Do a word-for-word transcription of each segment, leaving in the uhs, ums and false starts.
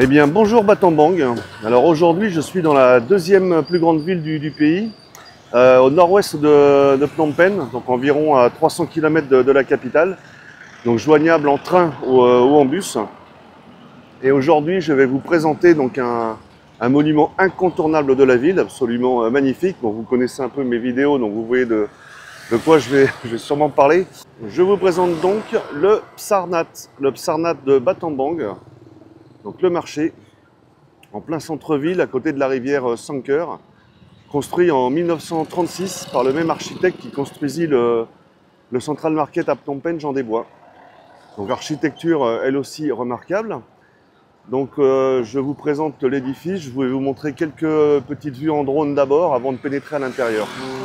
Eh bien, bonjour Battambang. Alors aujourd'hui, je suis dans la deuxième plus grande ville du, du pays, euh, au nord-ouest de, de Phnom Penh, donc environ à trois cents kilomètres de, de la capitale, donc joignable en train ou, euh, ou en bus. Et aujourd'hui, je vais vous présenter donc un, un monument incontournable de la ville, absolument euh, magnifique. Bon, vous connaissez un peu mes vidéos, donc vous voyez de, de quoi je vais, je vais sûrement parler. Je vous présente donc le Psarnath, le Psarnath de Battambang. Donc le marché, en plein centre-ville, à côté de la rivière Sangkur, construit en mille neuf cent trente-six par le même architecte qui construisit le, le Central Market à Phnom Penh, Jean Desbois. Donc architecture, elle aussi remarquable. Donc euh, je vous présente l'édifice, je vais vous montrer quelques petites vues en drone d'abord avant de pénétrer à l'intérieur.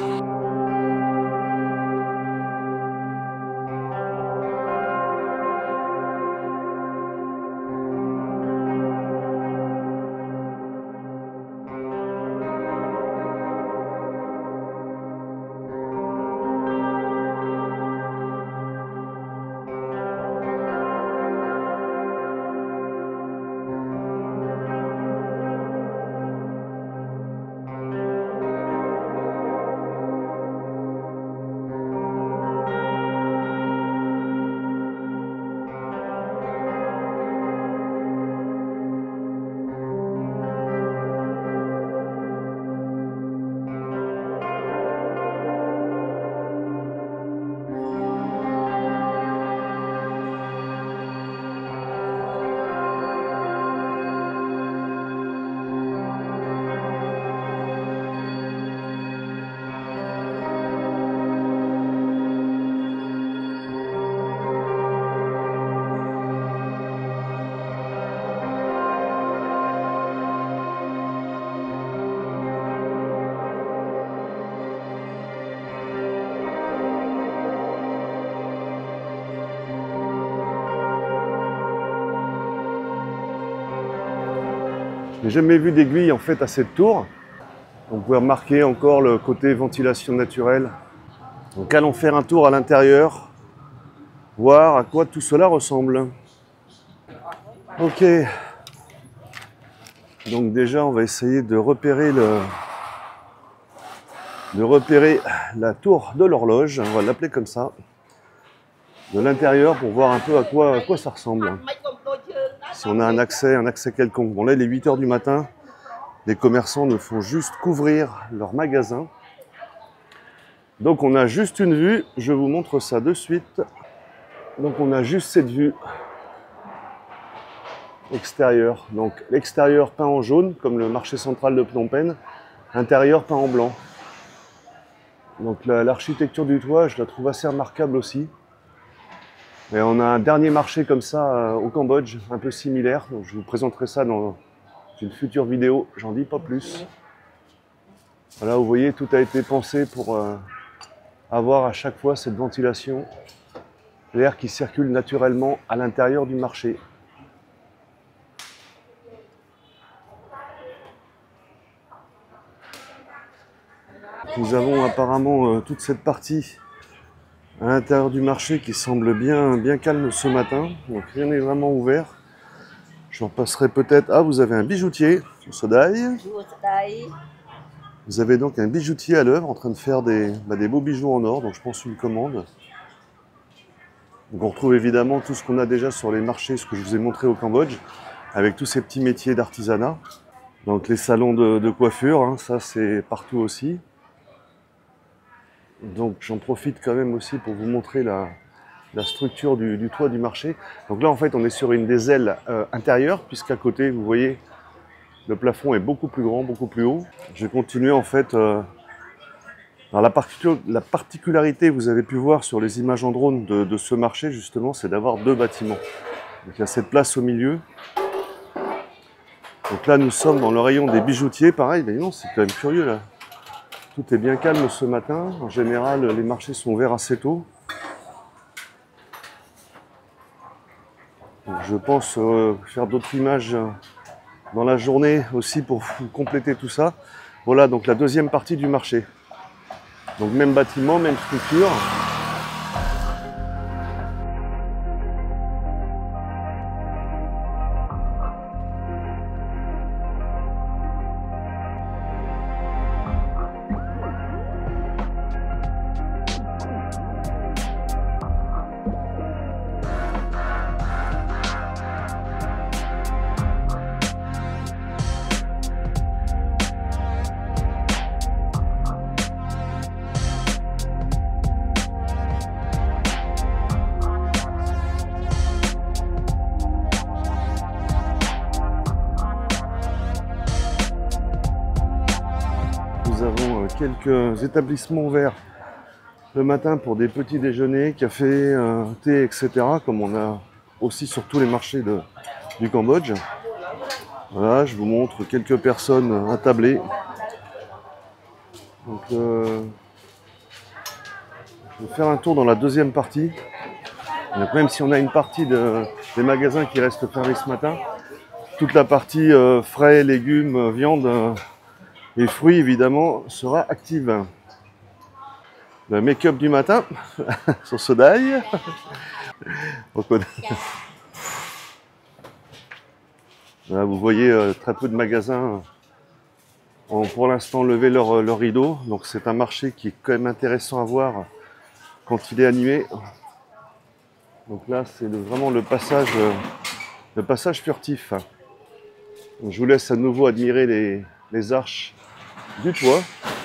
Je n'ai jamais vu d'aiguille en fait à cette tour. Donc, vous pouvez remarquer encore le côté ventilation naturelle. Donc allons faire un tour à l'intérieur, voir à quoi tout cela ressemble. Ok. Donc déjà on va essayer de repérer le de repérer la tour de l'horloge, on va l'appeler comme ça, de l'intérieur pour voir un peu à quoi, à quoi ça ressemble. Si on a un accès, un accès quelconque. Bon là il est huit heures du matin, les commerçants ne font juste couvrir leur magasin. Donc on a juste une vue, je vous montre ça de suite. Donc on a juste cette vue extérieure. Donc l'extérieur peint en jaune, comme le marché central de Phnom Penh, intérieur peint en blanc. Donc l'architecture du toit, je la trouve assez remarquable aussi. Et on a un dernier marché comme ça au Cambodge, un peu similaire. Donc je vous présenterai ça dans une future vidéo, j'en dis pas plus. Voilà, vous voyez, tout a été pensé pour euh, avoir à chaque fois cette ventilation, l'air qui circule naturellement à l'intérieur du marché. Nous avons apparemment euh, toute cette partie à l'intérieur du marché qui semble bien, bien calme ce matin, donc rien n'est vraiment ouvert. J'en passerai peut-être... Ah, vous avez un bijoutier, Sodai. Vous avez donc un bijoutier à l'œuvre en train de faire des, bah, des beaux bijoux en or, donc je pense une commande. Donc on retrouve évidemment tout ce qu'on a déjà sur les marchés, ce que je vous ai montré au Cambodge, avec tous ces petits métiers d'artisanat. Donc les salons de, de coiffure, hein, ça c'est partout aussi. Donc j'en profite quand même aussi pour vous montrer la, la structure du, du toit du marché. Donc là en fait on est sur une des ailes euh, intérieures, puisqu'à côté vous voyez le plafond est beaucoup plus grand, beaucoup plus haut. Je vais continuer en fait. Euh, alors la, particu la particularité, vous avez pu voir sur les images en drone de, de ce marché justement, c'est d'avoir deux bâtiments. Donc il y a cette place au milieu. Donc là nous sommes dans le rayon des bijoutiers, pareil, mais non, c'est quand même curieux là. Tout est bien calme ce matin. En général, les marchés sont ouverts assez tôt. Donc, je pense euh, faire d'autres images dans la journée aussi pour compléter tout ça. Voilà donc la deuxième partie du marché. Donc même bâtiment, même structure. nous avons quelques établissements ouverts le matin pour des petits déjeuners, café, euh, thé, et cetera. Comme on a aussi sur tous les marchés de, du Cambodge. Voilà, je vous montre quelques personnes attablées. Donc, euh, je vais faire un tour dans la deuxième partie. Donc, même si on a une partie de, des magasins qui restent fermés ce matin, toute la partie euh, frais, légumes, viande euh, et fruits évidemment sera active. Le make-up du matin sur Sodai. Là, vous voyez euh, très peu de magasins ont pour l'instant levé leur, leur rideau. Donc c'est un marché qui est quand même intéressant à voir quand il est animé. Donc là c'est le, vraiment le passage, euh, le passage furtif. Donc, je vous laisse à nouveau admirer les, les arches du toit.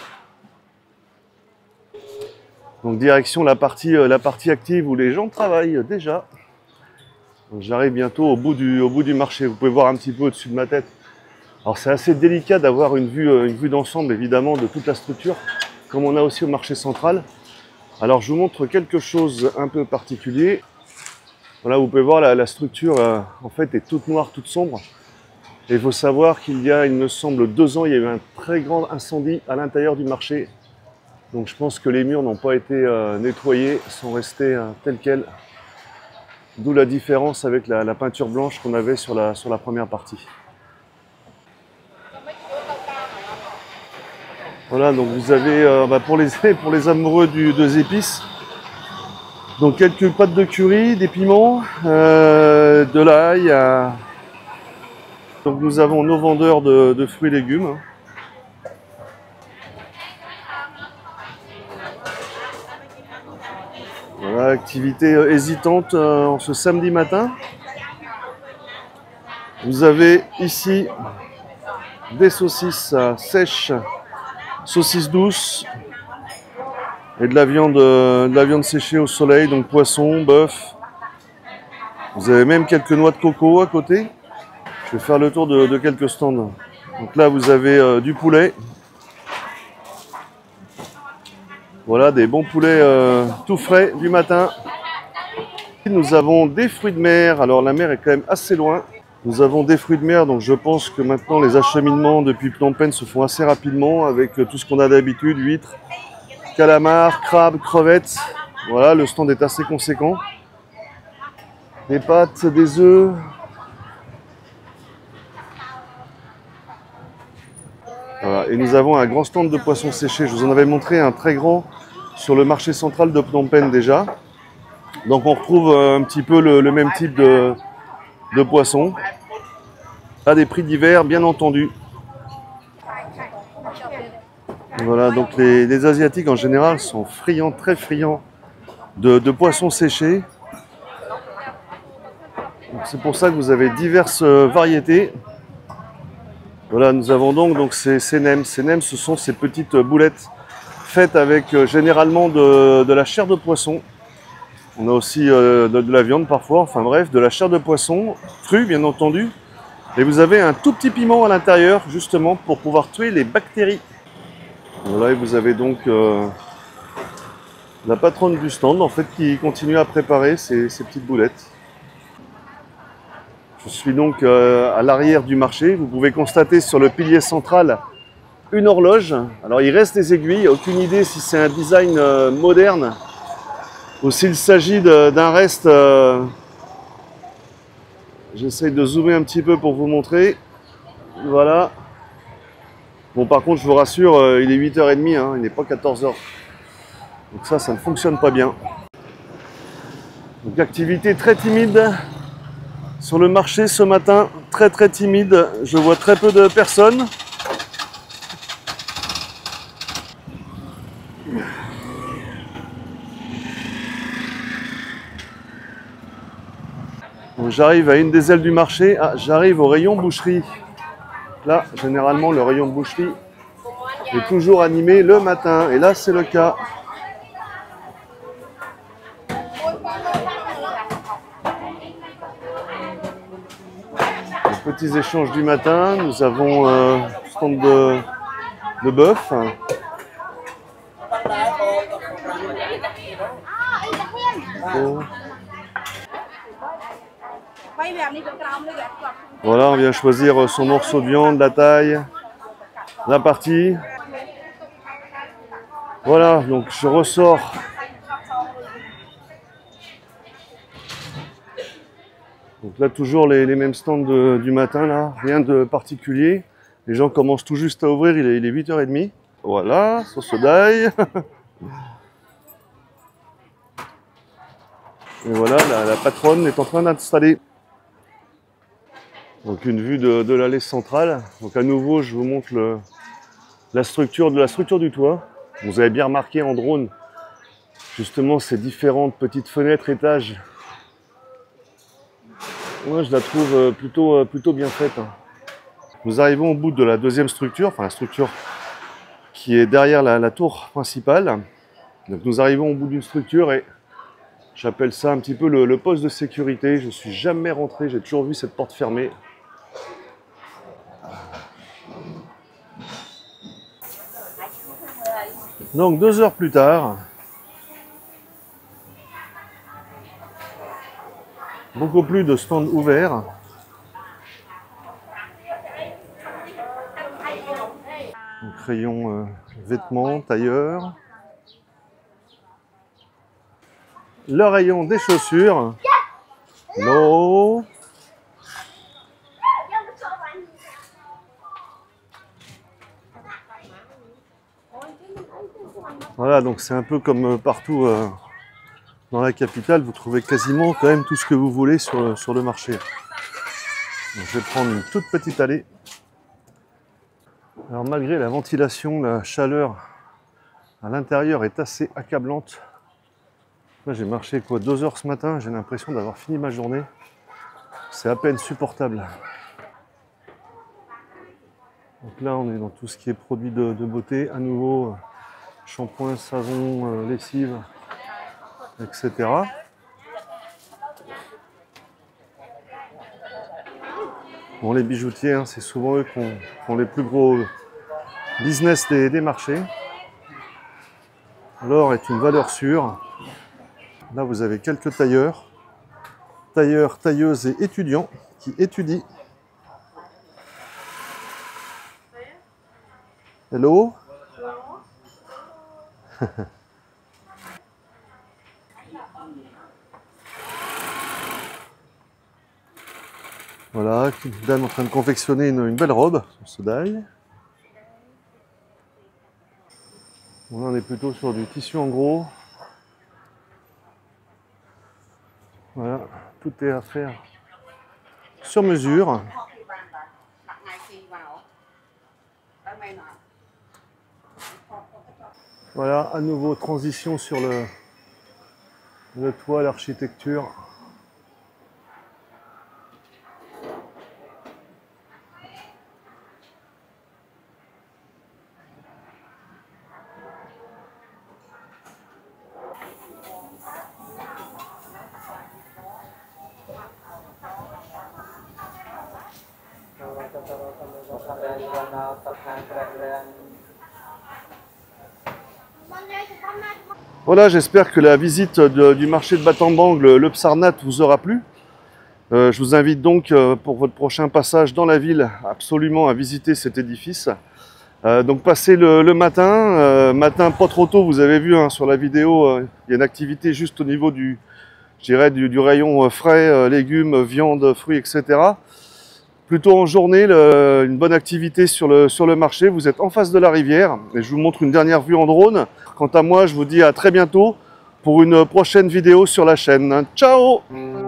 Donc direction la partie, euh, la partie active où les gens travaillent déjà. J'arrive bientôt au bout, du, au bout du marché. Vous pouvez voir un petit peu au-dessus de ma tête. Alors c'est assez délicat d'avoir une vue, euh, une vue d'ensemble évidemment de toute la structure, comme on a aussi au marché central. Alors je vous montre quelque chose un peu particulier. Voilà, vous pouvez voir la, la structure euh, en fait est toute noire, toute sombre. Et il faut savoir qu'il y a, il me semble, deux ans, il y a eu un très grand incendie à l'intérieur du marché. Donc je pense que les murs n'ont pas été euh, nettoyés, sont restés euh, tels quels. D'où la différence avec la, la peinture blanche qu'on avait sur la, sur la première partie. Voilà, donc vous avez euh, bah pour, les, pour les amoureux du, des épices, donc quelques pâtes de curry, des piments, euh, de l'ail. Euh... Donc nous avons nos vendeurs de, de fruits et légumes. Voilà, activité hésitante euh, en ce samedi matin. Vous avez ici des saucisses sèches, saucisses douces et de la viande, de la viande séchée au soleil, donc poisson, bœuf. Vous avez même quelques noix de coco à côté. Je vais faire le tour de, de quelques stands. Donc là, vous avez euh, du poulet. Voilà, des bons poulets euh, tout frais du matin. Nous avons des fruits de mer. Alors la mer est quand même assez loin. Nous avons des fruits de mer, donc je pense que maintenant les acheminements depuis Phnom Penh se font assez rapidement avec tout ce qu'on a d'habitude, huîtres, calamars, crabes, crevettes. Voilà, le stand est assez conséquent. Des pâtes, des œufs. Voilà. Et nous avons un grand stand de poissons séchés. Je vous en avais montré un très grand sur le marché central de Phnom Penh déjà. Donc on retrouve un petit peu le, le même type de, de poissons. À des prix divers, bien entendu. Voilà, donc les, les Asiatiques en général sont friands, très friands de, de poissons séchés. C'est pour ça que vous avez diverses variétés. Voilà, nous avons donc, donc ces, ces nems. Ces nems, ce sont ces petites boulettes faites avec euh, généralement de, de la chair de poisson. On a aussi euh, de, de la viande parfois, enfin bref, de la chair de poisson, crue bien entendu. Et vous avez un tout petit piment à l'intérieur, justement, pour pouvoir tuer les bactéries. Voilà, et vous avez donc euh, la patronne du stand, en fait, qui continue à préparer ces, ces petites boulettes. Je suis donc euh, à l'arrière du marché. Vous pouvez constater sur le pilier central une horloge. Alors il reste des aiguilles, aucune idée si c'est un design euh, moderne ou s'il s'agit d'un reste. Euh... J'essaye de zoomer un petit peu pour vous montrer. Voilà. Bon, par contre, je vous rassure, euh, il est huit heures trente, hein, il n'est pas quatorze heures. Donc ça, ça ne fonctionne pas bien. Donc activité très timide sur le marché ce matin, très très timide. Je vois très peu de personnes. J'arrive à une des ailes du marché. Ah, j'arrive au rayon boucherie. Là, généralement, le rayon boucherie est toujours animé le matin. Et là, c'est le cas. Les petits échanges du matin. Nous avons euh, stand de, de bœuf. Chaud. Voilà, on vient choisir son morceau de viande, la taille, la partie. Voilà, donc je ressors. Donc là, toujours les, les mêmes stands de, du matin, là, rien de particulier. Les gens commencent tout juste à ouvrir, il est, il est huit heures trente. Voilà, sauce d'ail. Et voilà, la, la patronne est en train d'installer. Donc une vue de, de l'allée centrale. Donc à nouveau, je vous montre le, la, structure, de la structure du toit. Vous avez bien remarqué en drone, justement, ces différentes petites fenêtres, étages. Moi, je la trouve plutôt, plutôt bien faite. Nous arrivons au bout de la deuxième structure, enfin la structure qui est derrière la, la tour principale. Donc nous arrivons au bout d'une structure et j'appelle ça un petit peu le, le poste de sécurité. Je ne suis jamais rentré, j'ai toujours vu cette porte fermée. Donc deux heures plus tard, beaucoup plus de stands ouverts. Donc, rayon euh, vêtements, tailleurs. Le rayon des chaussures. L'eau. Voilà, donc c'est un peu comme partout euh, dans la capitale, vous trouvez quasiment quand même tout ce que vous voulez sur le, sur le marché. Donc, je vais prendre une toute petite allée. Alors malgré la ventilation, la chaleur à l'intérieur est assez accablante. Moi j'ai marché quoi deux heures ce matin, j'ai l'impression d'avoir fini ma journée. C'est à peine supportable. Donc là on est dans tout ce qui est produits de, de beauté, à nouveau shampoing, savon, euh, lessive, et cetera. Bon, les bijoutiers, hein, c'est souvent eux qui ont, qui ont les plus gros business des, des marchés. L'or est une valeur sûre. Là, vous avez quelques tailleurs, tailleurs, tailleuses et étudiants qui étudient. Hello. Voilà, une dame en train de confectionner une, une belle robe, son d'ail. Bon, là, on est plutôt sur du tissu en gros. Voilà, tout est à faire sur mesure. Voilà, à nouveau transition sur le, le toit, l'architecture. Voilà, j'espère que la visite de, du marché de Battambang, le, le Psarnat, vous aura plu. Euh, je vous invite donc euh, pour votre prochain passage dans la ville absolument à visiter cet édifice. Euh, donc passez le, le matin, euh, matin pas trop tôt, vous avez vu hein, sur la vidéo, euh, il y a une activité juste au niveau du, je dirais, du, du rayon frais, euh, légumes, viande, fruits, et cetera. Plutôt en journée, le, une bonne activité sur le, sur le marché. Vous êtes en face de la rivière et je vous montre une dernière vue en drone. Quant à moi, je vous dis à très bientôt pour une prochaine vidéo sur la chaîne. Ciao!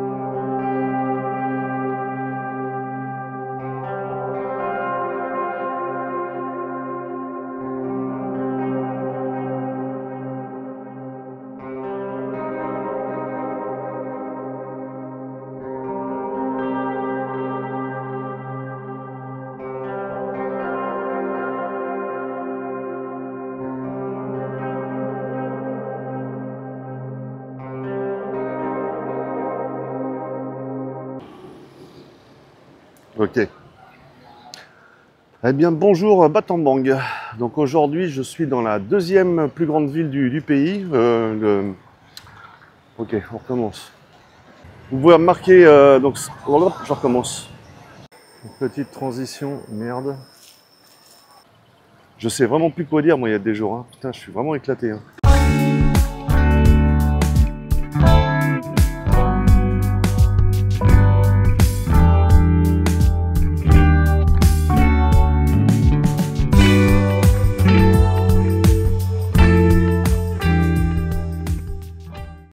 Ok. Eh bien, bonjour Battambang. Donc aujourd'hui, je suis dans la deuxième plus grande ville du, du pays, euh, le Ok, on recommence. Vous pouvez remarquer, euh, donc hop, je recommence. Petite transition, merde. Je sais vraiment plus quoi dire, moi, il y a des jours. Hein. Putain, je suis vraiment éclaté. Hein.